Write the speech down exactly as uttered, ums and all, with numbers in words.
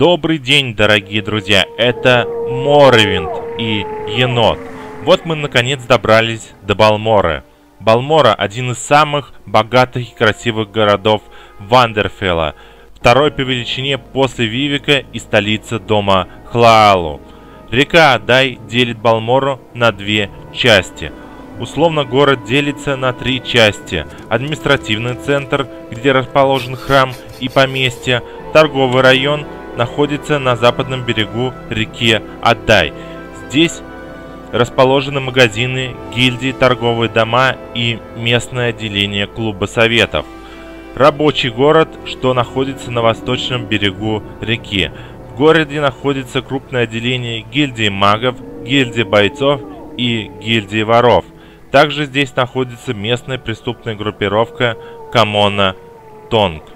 Добрый день, дорогие друзья, это Моровинд и Енот. Вот мы наконец добрались до Балмора. Балмора – один из самых богатых и красивых городов Вандерфелла, второй по величине после Вивика и столица дома Хлаалу. Река Адай делит Балмору на две части. Условно город делится на три части: административный центр, где расположен храм и поместье, торговый район находится на западном берегу реки Адай. Здесь расположены магазины, гильдии, торговые дома и местное отделение клуба советов. Рабочий город, что находится на восточном берегу реки. В городе находится крупное отделение гильдии магов, гильдии бойцов и гильдии воров. Также здесь находится местная преступная группировка Камона Тонг.